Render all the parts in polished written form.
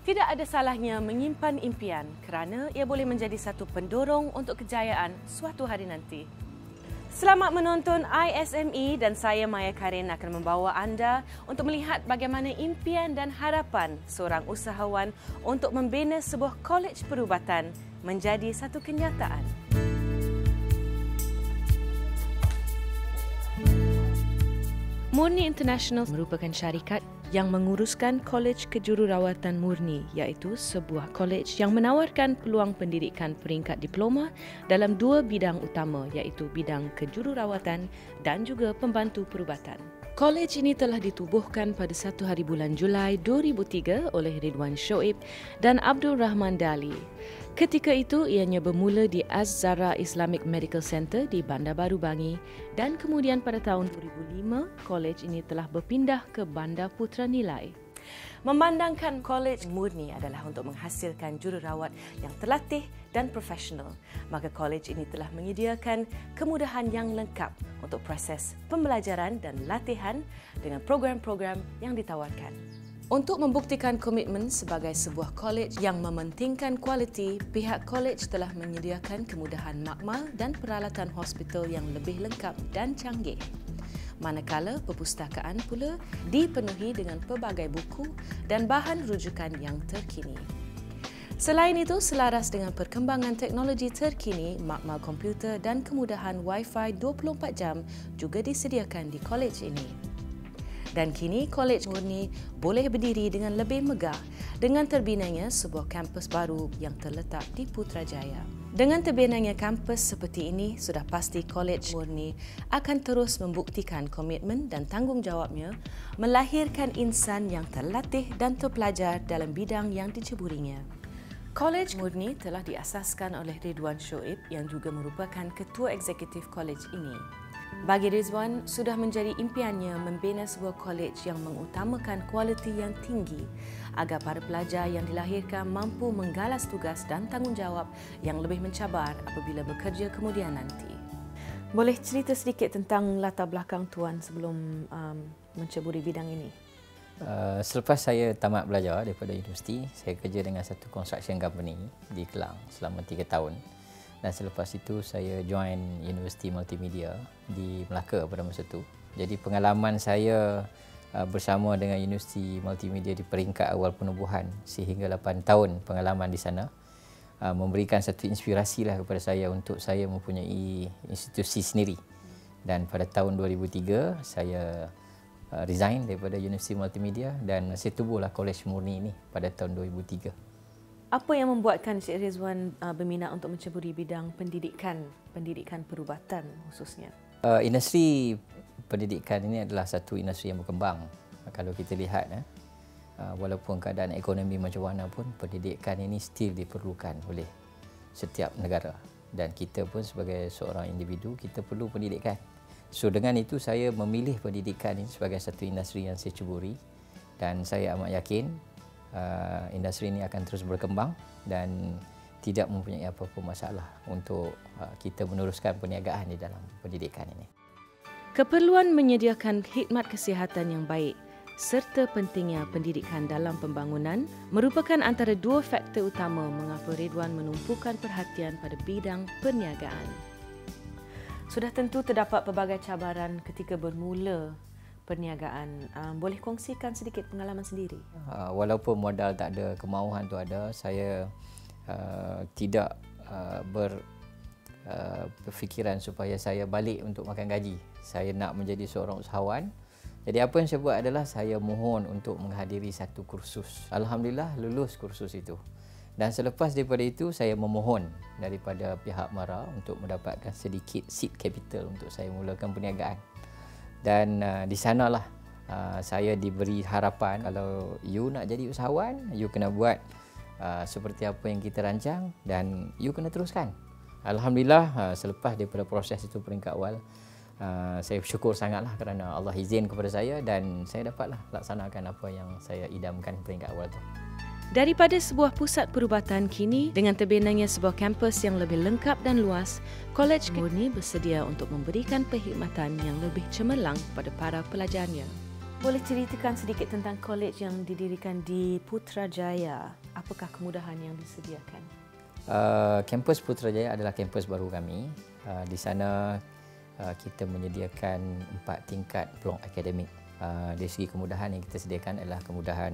Tidak ada salahnya menyimpan impian kerana ia boleh menjadi satu pendorong untuk kejayaan suatu hari nanti. Selamat menonton i-SME dan saya Maya Karin akan membawa anda untuk melihat bagaimana impian dan harapan seorang usahawan untuk membina sebuah kolej perubatan menjadi satu kenyataan. MURNI International merupakan syarikat yang menguruskan Kolej Kejururawatan Murni, iaitu sebuah kolej yang menawarkan peluang pendidikan peringkat diploma dalam dua bidang utama, iaitu bidang kejururawatan dan juga pembantu perubatan. Kolej ini telah ditubuhkan pada 1 hari bulan Julai 2003 oleh Ridwan Shoaib dan Abdul Rahman Dali. Ketika itu, ianya bermula di Az-Zahra Islamic Medical Center di Bandar Baru Bangi dan kemudian pada tahun 2005, kolej ini telah berpindah ke Bandar Putra Nilai. Memandangkan Kolej Murni adalah untuk menghasilkan jururawat yang terlatih dan profesional, maka kolej ini telah menyediakan kemudahan yang lengkap untuk proses pembelajaran dan latihan dengan program-program yang ditawarkan. Untuk membuktikan komitmen sebagai sebuah kolej yang mementingkan kualiti, pihak kolej telah menyediakan kemudahan makmal dan peralatan hospital yang lebih lengkap dan canggih. Manakala perpustakaan pula dipenuhi dengan pelbagai buku dan bahan rujukan yang terkini. Selain itu, selaras dengan perkembangan teknologi terkini, makmal komputer dan kemudahan Wi-Fi 24 jam juga disediakan di kolej ini. Dan kini, Kolej Murni boleh berdiri dengan lebih megah dengan terbinanya sebuah kampus baru yang terletak di Putrajaya. Dengan terbinanya kampus seperti ini, sudah pasti Kolej Murni akan terus membuktikan komitmen dan tanggungjawabnya melahirkan insan yang terlatih dan terpelajar dalam bidang yang diceburinya. Kolej Murni telah diasaskan oleh Ridwan Shoaib yang juga merupakan ketua eksekutif kolej ini. Bagi Rizwan, sudah menjadi impiannya membina sebuah kolej yang mengutamakan kualiti yang tinggi agar para pelajar yang dilahirkan mampu menggalas tugas dan tanggungjawab yang lebih mencabar apabila bekerja kemudian nanti. Boleh cerita sedikit tentang latar belakang Tuan sebelum menceburi bidang ini? Selepas saya tamat belajar daripada universiti, saya kerja dengan satu construction company di Kelang selama 3 tahun. Dan selepas itu saya join Universiti Multimedia di Melaka pada masa itu. Jadi pengalaman saya bersama dengan Universiti Multimedia di peringkat awal penubuhan sehingga 8 tahun pengalaman di sana memberikan satu inspirasi lah kepada saya untuk saya mempunyai institusi sendiri. Dan pada tahun 2003 saya resign daripada Universiti Multimedia dan saya tubuhlah Kolej Murni ini pada tahun 2003. Apa yang membuatkan Cik Rizwan berminat untuk menceburi bidang pendidikan perubatan khususnya? Industri pendidikan ini adalah satu industri yang berkembang. Kalau kita lihat, walaupun keadaan ekonomi macam mana pun, pendidikan ini still diperlukan oleh setiap negara. Dan kita pun sebagai seorang individu, kita perlu pendidikan. So dengan itu saya memilih pendidikan ini sebagai satu industri yang saya ceburi. Dan saya amat yakin industri ini akan terus berkembang dan tidak mempunyai apa-apa masalah untuk kita meneruskan perniagaan di dalam pendidikan ini. Keperluan menyediakan khidmat kesihatan yang baik serta pentingnya pendidikan dalam pembangunan merupakan antara dua faktor utama mengapa Ridwan menumpukan perhatian pada bidang perniagaan. Sudah tentu terdapat pelbagai cabaran ketika bermula perniagaan. Boleh kongsikan sedikit pengalaman sendiri? Walaupun modal tak ada, kemahuan tu ada, saya tidak berfikiran supaya saya balik untuk makan gaji. Saya nak menjadi seorang usahawan. Jadi apa yang saya buat adalah saya mohon untuk menghadiri satu kursus. Alhamdulillah lulus kursus itu. Dan selepas daripada itu saya memohon daripada pihak MARA untuk mendapatkan sedikit seed capital untuk saya mulakan perniagaan. Dan di sanalah saya diberi harapan kalau you nak jadi usahawan, you kena buat seperti apa yang kita rancang dan you kena teruskan. Alhamdulillah selepas daripada proses itu peringkat awal, saya bersyukur sangatlah kerana Allah izin kepada saya dan saya dapatlah laksanakan apa yang saya idamkan peringkat awal itu. Daripada sebuah pusat perubatan kini, dengan terbinanya sebuah kampus yang lebih lengkap dan luas, Kolej Murni bersedia untuk memberikan perkhidmatan yang lebih cemerlang kepada para pelajarnya. Boleh ceritakan sedikit tentang college yang didirikan di Putrajaya? Apakah kemudahan yang disediakan? Kampus Putrajaya adalah kampus baru kami. Di sana kita menyediakan 4 tingkat peluang akademik. Dari segi kemudahan yang kita sediakan adalah kemudahan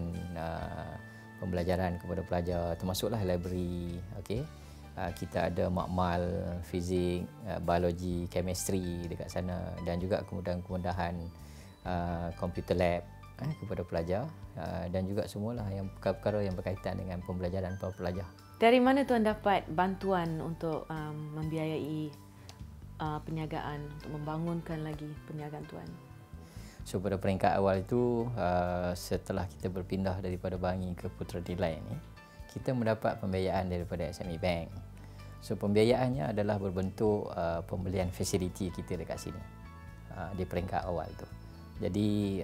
pembelajaran kepada pelajar, termasuklah library. Okay. Kita ada makmal, fizik, biologi, chemistry dekat sana, dan juga kemudahan-kemudahan computer lab kepada pelajar, dan juga semualah yang perkara-perkara yang berkaitan dengan pembelajaran para pelajar. Dari mana tuan dapat bantuan untuk membiayai perniagaan, untuk membangunkan lagi perniagaan tuan? So pada peringkat awal itu, setelah kita berpindah daripada Bangi ke Putrajaya ini, kita mendapat pembiayaan daripada SME Bank. So pembiayaannya adalah berbentuk pembelian fasiliti kita dekat sini di peringkat awal tu. Jadi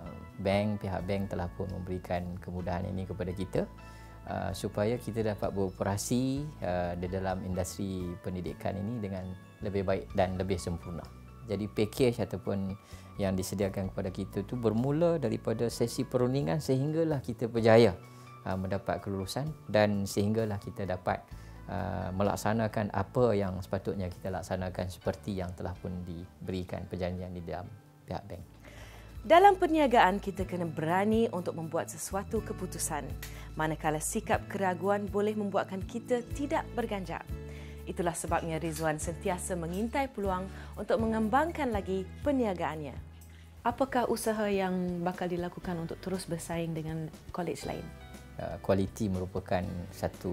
pihak bank telah pun memberikan kemudahan ini kepada kita supaya kita dapat beroperasi di dalam industri pendidikan ini dengan lebih baik dan lebih sempurna. Jadi package ataupun yang disediakan kepada kita tu bermula daripada sesi perundingan sehinggalah kita berjaya mendapat kelulusan, dan sehinggalah kita dapat melaksanakan apa yang sepatutnya kita laksanakan seperti yang telah pun diberikan perjanjian di dalam pihak bank. Dalam perniagaan, kita kena berani untuk membuat sesuatu keputusan, manakala sikap keraguan boleh membuatkan kita tidak berganjak. Itulah sebabnya Rizwan sentiasa mengintai peluang untuk mengembangkan lagi perniagaannya. Apakah usaha yang bakal dilakukan untuk terus bersaing dengan kolej lain? Kualiti merupakan satu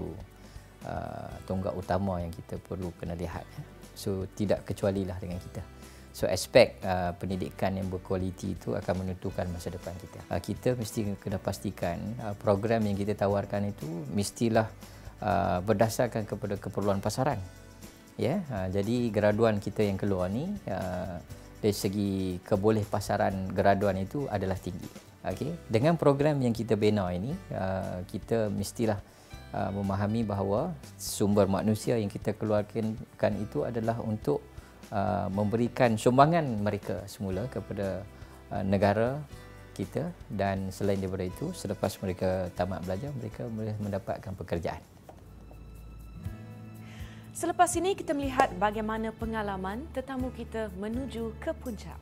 tonggak utama yang kita perlu kena lihat. So tidak kecualilah dengan kita. So aspek pendidikan yang berkualiti itu akan menentukan masa depan kita. Kita mesti kena pastikan program yang kita tawarkan itu mestilah berdasarkan kepada keperluan pasaran. Ya, jadi graduan kita yang keluar ni dari segi keboleh pasaran graduan itu adalah tinggi. Okey, dengan program yang kita bina ini, kita mestilah memahami bahawa sumber manusia yang kita keluarkan itu adalah untuk memberikan sumbangan mereka semula kepada negara kita, dan selain daripada itu, selepas mereka tamat belajar, mereka boleh mendapatkan pekerjaan. Selepas ini kita melihat bagaimana pengalaman tetamu kita menuju ke puncak.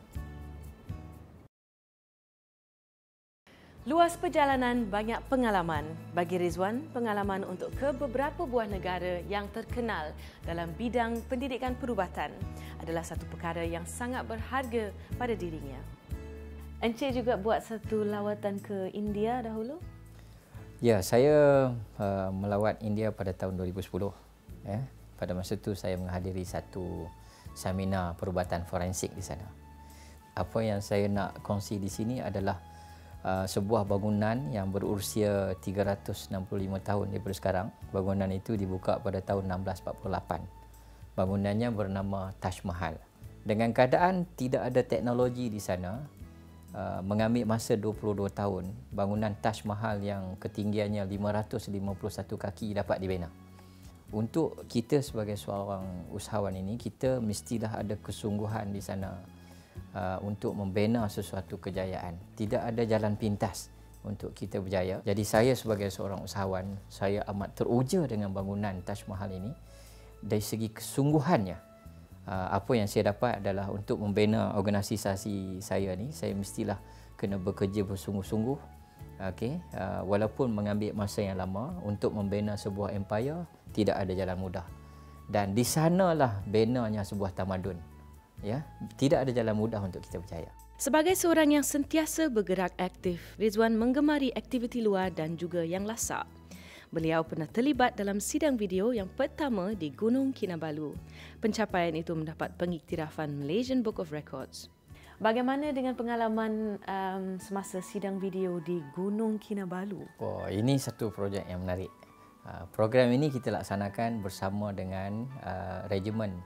Luas perjalanan, banyak pengalaman. Bagi Rizwan, pengalaman untuk ke beberapa buah negara yang terkenal dalam bidang pendidikan perubatan adalah satu perkara yang sangat berharga pada dirinya. Encik juga buat satu lawatan ke India dahulu? Ya, saya melawat India pada tahun 2010. Ya. Pada masa itu saya menghadiri satu seminar perubatan forensik di sana. Apa yang saya nak kongsi di sini adalah sebuah bangunan yang berusia 365 tahun daripada sekarang. Bangunan itu dibuka pada tahun 1648. Bangunannya bernama Taj Mahal. Dengan keadaan tidak ada teknologi di sana, mengambil masa 22 tahun, bangunan Taj Mahal yang ketinggiannya 551 kaki dapat dibina. Untuk kita sebagai seorang usahawan ini, kita mestilah ada kesungguhan di sana untuk membina sesuatu kejayaan. Tidak ada jalan pintas untuk kita berjaya. Jadi saya sebagai seorang usahawan, saya amat teruja dengan bangunan Taj Mahal ini. Dari segi kesungguhannya, apa yang saya dapat adalah untuk membina organisasi saya ni, saya mestilah kena bekerja bersungguh-sungguh. Okay? Walaupun mengambil masa yang lama untuk membina sebuah empire, tidak ada jalan mudah. Dan di sanalah binanya sebuah tamadun. Ya, tidak ada jalan mudah untuk kita berjaya. Sebagai seorang yang sentiasa bergerak aktif, Rizwan menggemari aktiviti luar dan juga yang lasak. Beliau pernah terlibat dalam sidang video yang pertama di Gunung Kinabalu. Pencapaian itu mendapat pengiktirafan Malaysian Book of Records. Bagaimana dengan pengalaman semasa sidang video di Gunung Kinabalu? Oh, ini satu projek yang menarik. Program ini kita laksanakan bersama dengan Regimen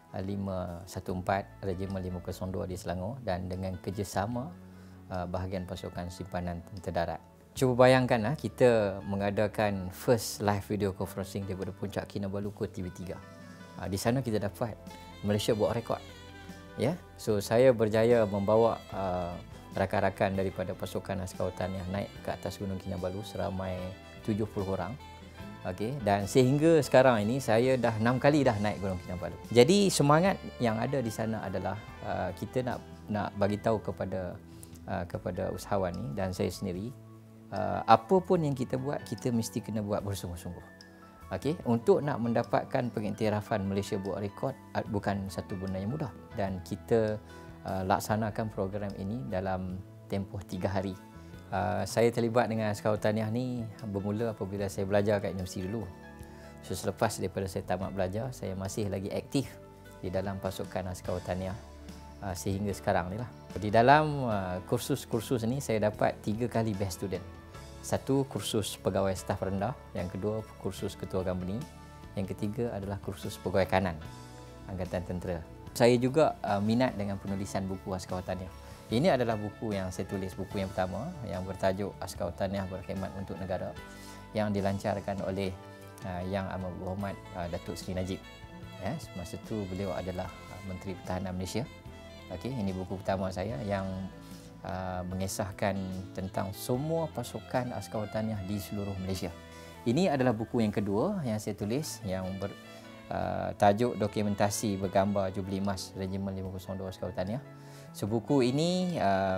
514, Regimen 502 di Selangor, dan dengan kerjasama bahagian pasukan simpanan tentera darat. Cuba bayangkan kita mengadakan first live video conferencing daripada puncak Kinabalu ke TV3. Di sana kita dapat Malaysia buat rekod. Ya, so saya berjaya membawa rakan-rakan daripada pasukan askar wataniah naik ke atas Gunung Kinabalu seramai 70 orang. Okey, dan sehingga sekarang ini saya dah 6 kali dah naik Gunung Kinabalu. Jadi semangat yang ada di sana adalah kita nak bagi tahu kepada usahawan ni dan saya sendiri, apa pun yang kita buat, kita mesti kena buat bersungguh-sungguh. Okey, untuk nak mendapatkan pengiktirafan Malaysia buat rekod bukan satu benda yang mudah, dan kita laksanakan program ini dalam tempoh 3 hari. Saya terlibat dengan askar wataniah ni bermula apabila saya belajar kat universiti dulu. So, selepas daripada saya tamat belajar, saya masih lagi aktif di dalam pasukan askar wataniah sehingga sekarang ni lah. Di dalam kursus-kursus ni saya dapat 3 kali best student. Satu, kursus pegawai staf rendah. Yang kedua, kursus ketua company. Yang ketiga adalah kursus pegawai kanan Angkatan Tentera. Saya juga minat dengan penulisan buku askar wataniah. Ini adalah buku yang saya tulis, buku yang pertama yang bertajuk Askar Wataniah Berkhidmat untuk Negara, yang dilancarkan oleh Yang Amat Berhormat Datuk Seri Najib. Masa itu beliau adalah Menteri Pertahanan Malaysia. Okey, ini buku pertama saya yang mengesahkan tentang semua pasukan askar wataniah di seluruh Malaysia. Ini adalah buku yang kedua yang saya tulis yang tajuk Dokumentasi Bergambar Jubli Emas Regimen 502 Askar Wataniah. Sebuku ini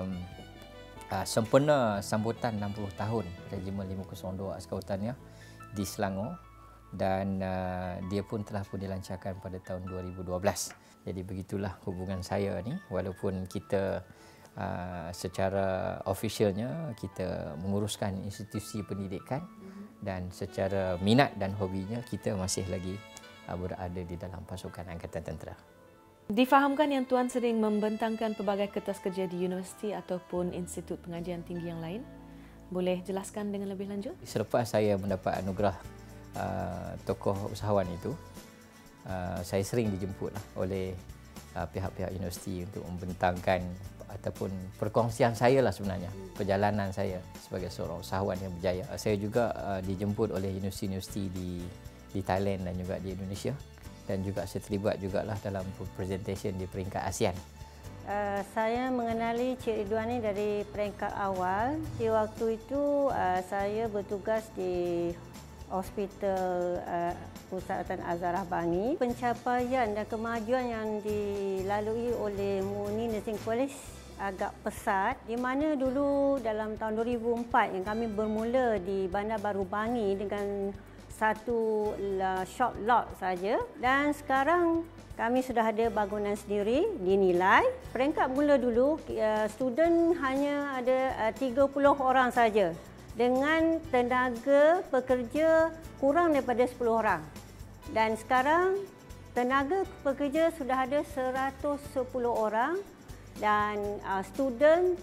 sempena sambutan 60 tahun Regimen 502 Askar Wataniah di Selangor, dan dia pun telah dilancarkan pada tahun 2012. Jadi begitulah hubungan saya ni, walaupun kita secara officialnya kita menguruskan institusi pendidikan, dan secara minat dan hobinya kita masih lagi berada di dalam pasukan Angkatan Tentera. Difahamkan yang Tuan sering membentangkan pelbagai kertas kerja di universiti ataupun institut pengajian tinggi yang lain. Boleh jelaskan dengan lebih lanjut? Selepas saya mendapat anugerah tokoh usahawan itu, saya sering dijemput oleh pihak-pihak universiti untuk membentangkan ataupun perkongsian saya lah sebenarnya, perjalanan saya sebagai seorang usahawan yang berjaya. Saya juga dijemput oleh universiti-universiti di Thailand dan juga di Indonesia, dan juga saya terlibat jugalah dalam presentation di peringkat ASEAN. Saya mengenali Cik Ridwan ni dari peringkat awal. Di waktu itu saya bertugas di Hospital Pusat Azharah Bangi. Pencapaian dan kemajuan yang dilalui oleh MURNI Nursing College agak pesat, di mana dulu dalam tahun 2004 yang kami bermula di Bandar Baru Bangi dengan satu shop lot saja, dan sekarang kami sudah ada bangunan sendiri dinilai. Peringkat mula dulu student hanya ada 30 orang saja dengan tenaga pekerja kurang daripada 10 orang, dan sekarang tenaga pekerja sudah ada 110 orang, dan student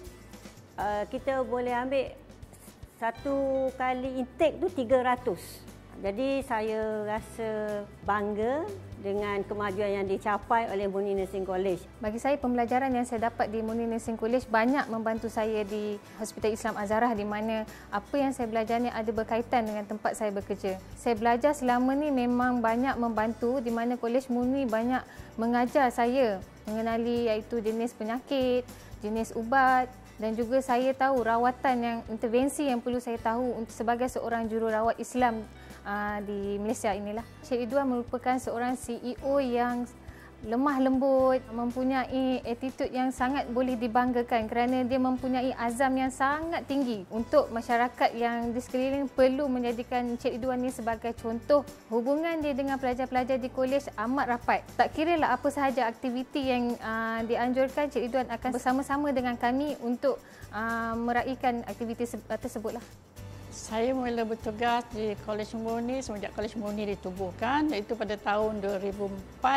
kita boleh ambil satu kali intake tu 300. Jadi saya rasa bangga dengan kemajuan yang dicapai oleh MURNI Nursing College. Bagi saya, pembelajaran yang saya dapat di MURNI Nursing College banyak membantu saya di Hospital Islam Azharah, di mana apa yang saya belajar ni ada berkaitan dengan tempat saya bekerja. Saya belajar selama ni memang banyak membantu, di mana Kolej MURNI banyak mengajar saya mengenali iaitu jenis penyakit, jenis ubat, dan juga saya tahu rawatan yang intervensi yang perlu saya tahu untuk sebagai seorang jururawat Islam di Malaysia inilah. Cik Ridwan merupakan seorang CEO yang lemah lembut, mempunyai attitude yang sangat boleh dibanggakan kerana dia mempunyai azam yang sangat tinggi untuk masyarakat yang di sekeliling. Perlu menjadikan Cik Ridwan ini sebagai contoh. Hubungan dia dengan pelajar-pelajar di kolej amat rapat. Tak kira lah apa sahaja aktiviti yang dianjurkan, Cik Ridwan akan bersama-sama dengan kami untuk meraihkan aktiviti tersebutlah. Saya mula bertugas di Kolej MURNI semenjak Kolej MURNI ditubuhkan, iaitu pada tahun 2004.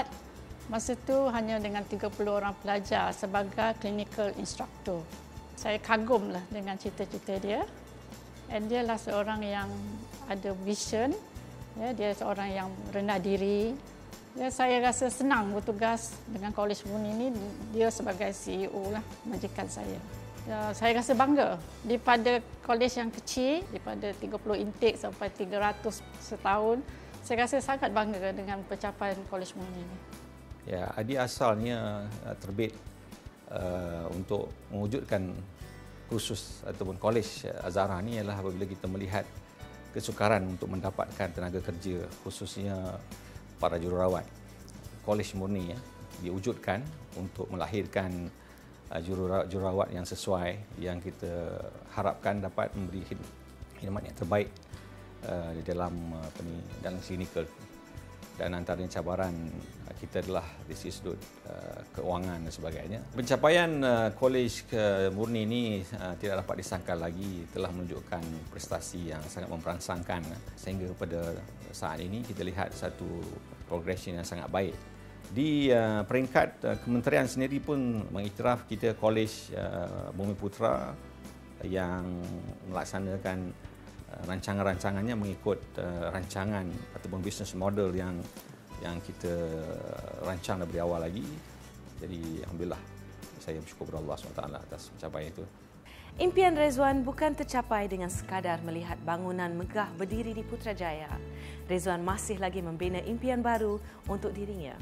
Masa itu hanya dengan 30 orang pelajar sebagai clinical instructor. Saya kagumlah dengan cita-cita dia. Dan dia adalah seorang yang ada vision. Ya, dia seorang yang rendah diri. Ya, saya rasa senang bertugas dengan Kolej MURNI ini. Dia sebagai CEO lah majikan saya. Ya, saya rasa bangga daripada kolej yang kecil, daripada 30 intake sampai 300 setahun. Saya rasa sangat bangga dengan pencapaian Kolej MURNI ini. Ya, adik asalnya terbit untuk mewujudkan khusus ataupun Kolej Azhara ni ialah apabila kita melihat kesukaran untuk mendapatkan tenaga kerja, khususnya para jururawat. Kolej Murni diwujudkan untuk melahirkan jururawat yang sesuai, yang kita harapkan dapat memberi khidmat yang terbaik di dalam klinikal. Dan antaranya cabaran kita adalah dari sudut keuangan dan sebagainya. Pencapaian Kolej Murni ini tidak dapat disangkal lagi, telah menunjukkan prestasi yang sangat memperangsangkan, sehingga pada saat ini kita lihat satu progression yang sangat baik. Di peringkat kementerian sendiri pun mengiktiraf kita Kolej Bumi Putra yang melaksanakan rancangan-rancangannya mengikut rancangan ataupun business model yang kita rancang dari awal lagi. Jadi alhamdulillah saya bersyukur kepada Allah SWT atas pencapaian itu. Impian Rezwan bukan tercapai dengan sekadar melihat bangunan megah berdiri di Putrajaya. Rezwan masih lagi membina impian baru untuk dirinya.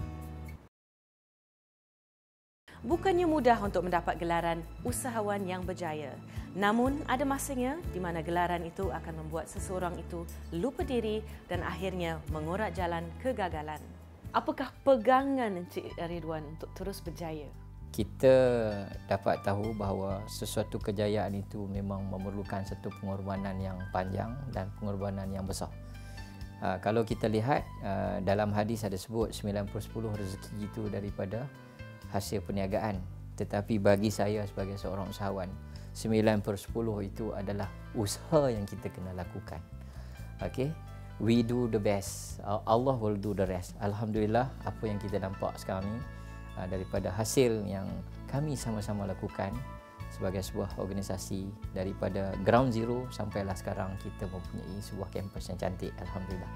Bukannya mudah untuk mendapat gelaran usahawan yang berjaya. Namun, ada masanya di mana gelaran itu akan membuat seseorang itu lupa diri dan akhirnya mengorak jalan kegagalan. Apakah pegangan Encik Ridwan untuk terus berjaya? Kita dapat tahu bahawa sesuatu kejayaan itu memang memerlukan satu pengorbanan yang panjang dan pengorbanan yang besar. Kalau kita lihat dalam hadis ada sebut 90-10 rezeki itu daripada hasil perniagaan, tetapi bagi saya sebagai seorang usahawan 9/10 itu adalah usaha yang kita kena lakukan. Okay? We do the best, Allah will do the rest. Alhamdulillah, apa yang kita nampak sekarang ni daripada hasil yang kami sama-sama lakukan sebagai sebuah organisasi, daripada ground zero sampailah sekarang kita mempunyai sebuah kampus yang cantik, alhamdulillah.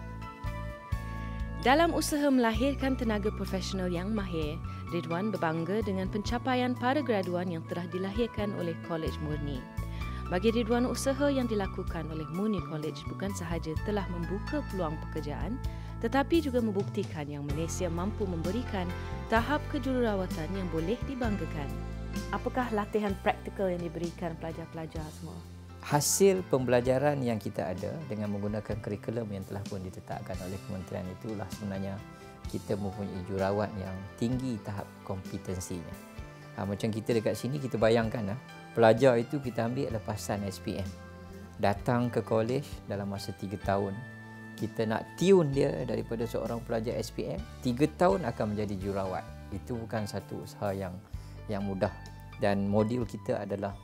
Dalam usaha melahirkan tenaga profesional yang mahir, Ridwan berbangga dengan pencapaian para graduan yang telah dilahirkan oleh Kolej Murni. Bagi Ridwan, usaha yang dilakukan oleh Murni College bukan sahaja telah membuka peluang pekerjaan, tetapi juga membuktikan yang Malaysia mampu memberikan tahap kejururawatan yang boleh dibanggakan. Apakah latihan praktikal yang diberikan pelajar-pelajar semua? Hasil pembelajaran yang kita ada dengan menggunakan kurikulum yang telah pun ditetapkan oleh kementerian itulah sebenarnya kita mempunyai jururawat yang tinggi tahap kompetensinya. Macam kita dekat sini, kita bayangkan pelajar itu kita ambil lepasan SPM. Datang ke kolej dalam masa 3 tahun. Kita nak tune dia daripada seorang pelajar SPM, 3 tahun akan menjadi jururawat. Itu bukan satu usaha yang mudah. Dan modul kita adalah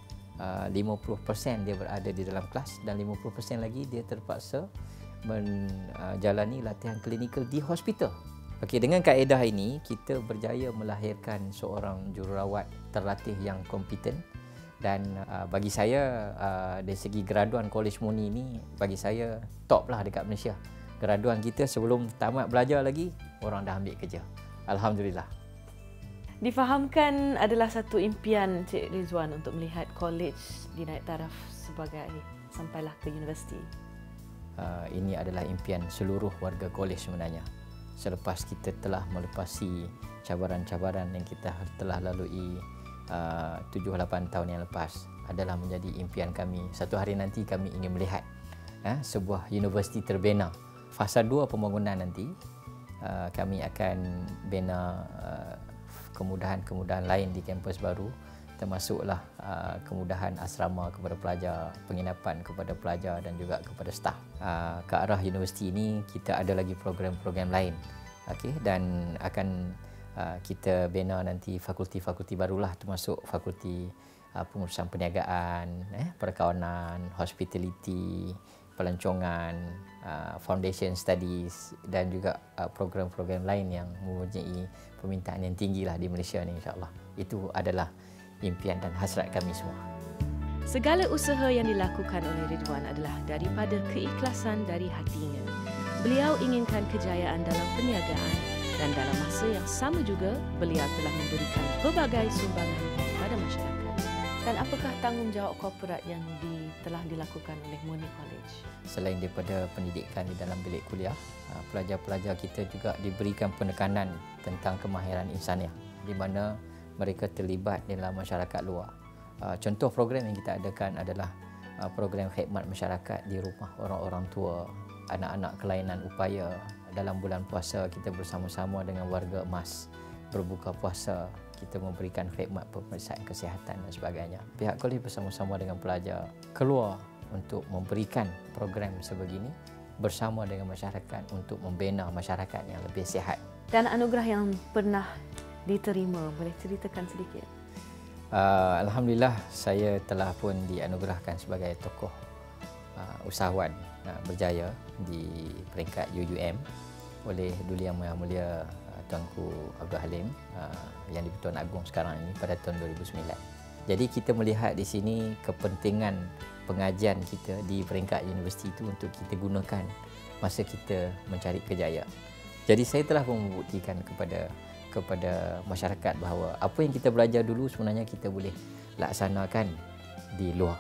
50% dia berada di dalam kelas dan 50% lagi dia terpaksa menjalani latihan klinikal di hospital. Okey, dengan kaedah ini kita berjaya melahirkan seorang jururawat terlatih yang kompeten dan bagi saya dari segi graduan Kolej Murni ini bagi saya top lah dekat Malaysia. Graduan kita sebelum tamat belajar lagi orang dah ambil kerja. Alhamdulillah. Difahamkan adalah satu impian Cik Rizwan untuk melihat kolej dinaik taraf sebagai sampailah ke universiti. Ini adalah impian seluruh warga kolej sebenarnya. Selepas kita telah melepasi cabaran-cabaran yang kita telah lalui 7-8 tahun yang lepas, adalah menjadi impian kami. Satu hari nanti kami ingin melihat sebuah universiti terbina. Fasa 2 pembangunan nanti kami akan bina kemudahan-kemudahan lain di kampus baru, termasuklah kemudahan asrama kepada pelajar, penginapan kepada pelajar dan juga kepada staf. Ke arah universiti ini kita ada lagi program-program lain, okey, dan akan kita bina nanti fakulti-fakulti barulah, termasuk fakulti pengurusan perniagaan, perkawanan, hospitality, pelancongan, foundation studies dan juga program-program lain yang mempunyai permintaan yang tinggi lah di Malaysia ni, insyaAllah. Itu adalah impian dan hasrat kami semua. Segala usaha yang dilakukan oleh Ridwan adalah daripada keikhlasan dari hatinya. Beliau inginkan kejayaan dalam perniagaan dan dalam masa yang sama juga beliau telah memberikan pelbagai sumbangan kepada masyarakat. Dan apakah tanggungjawab korporat yang telah dilakukan oleh Murni College? Selain daripada pendidikan di dalam bilik kuliah, pelajar-pelajar kita juga diberikan penekanan tentang kemahiran insaniah di mana mereka terlibat dalam masyarakat luar. Contoh program yang kita adakan adalah program khidmat masyarakat di rumah orang-orang tua, anak-anak kelainan upaya. Dalam bulan puasa kita bersama-sama dengan warga emas berbuka puasa, kita memberikan khidmat pemeriksaan kesihatan dan sebagainya. Pihak kolej bersama-sama dengan pelajar keluar untuk memberikan program sebegini bersama dengan masyarakat untuk membina masyarakat yang lebih sihat. Dan anugerah yang pernah diterima, boleh ceritakan sedikit? Alhamdulillah, saya telah pun dianugerahkan sebagai tokoh usahawan berjaya di peringkat UUM oleh Duli Yang Maha Mulia Tuanku Abdul Halim yang di-Pertuan Agong sekarang ini pada tahun 2009. Jadi kita melihat di sini kepentingan pengajian kita di peringkat universiti itu untuk kita gunakan masa kita mencari kejayaan. Jadi saya telah membuktikan kepada masyarakat bahawa apa yang kita belajar dulu sebenarnya kita boleh laksanakan di luar.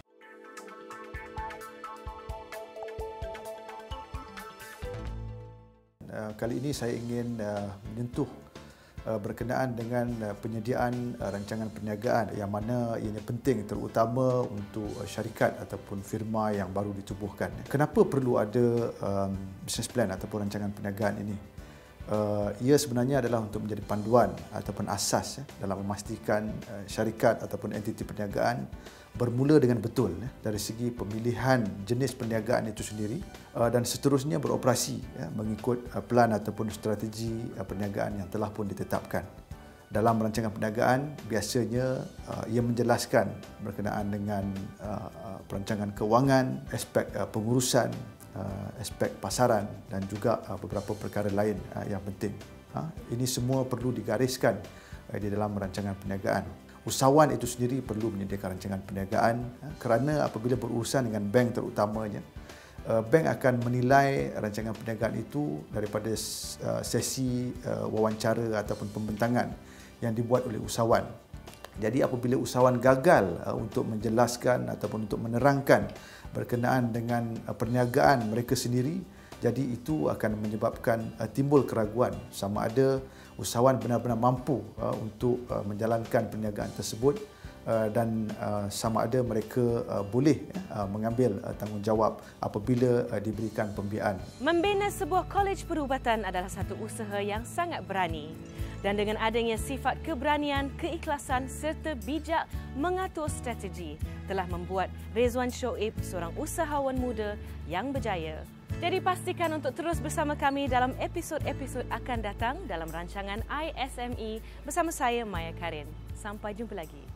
Kali ini saya ingin menyentuh berkenaan dengan penyediaan rancangan perniagaan yang mana ianya penting terutama untuk syarikat ataupun firma yang baru ditubuhkan. Kenapa perlu ada business plan ataupun rancangan perniagaan ini? Ia sebenarnya adalah untuk menjadi panduan ataupun asas dalam memastikan syarikat ataupun entiti perniagaan bermula dengan betul dari segi pemilihan jenis perniagaan itu sendiri dan seterusnya beroperasi mengikut plan ataupun strategi perniagaan yang telah pun ditetapkan. Dalam rancangan perniagaan biasanya ia menjelaskan berkenaan dengan perancangan kewangan, aspek pengurusan, aspek pasaran dan juga beberapa perkara lain yang penting. Ini semua perlu digariskan di dalam rancangan perniagaan. Usahawan itu sendiri perlu menyediakan rancangan perniagaan kerana apabila berurusan dengan bank terutamanya, bank akan menilai rancangan perniagaan itu daripada sesi wawancara ataupun pembentangan yang dibuat oleh usahawan. Jadi apabila usahawan gagal untuk menjelaskan ataupun untuk menerangkan berkenaan dengan perniagaan mereka sendiri, jadi itu akan menyebabkan timbul keraguan sama ada usahawan benar-benar mampu untuk menjalankan perniagaan tersebut dan sama ada mereka boleh mengambil tanggungjawab apabila diberikan pembiayaan. Membina sebuah kolej perubatan adalah satu usaha yang sangat berani. Dan dengan adanya sifat keberanian, keikhlasan serta bijak mengatur strategi telah membuat Rezwan Shoaib seorang usahawan muda yang berjaya. Jadi pastikan untuk terus bersama kami dalam episod-episod akan datang dalam rancangan i-SME bersama saya Maya Karin. Sampai jumpa lagi.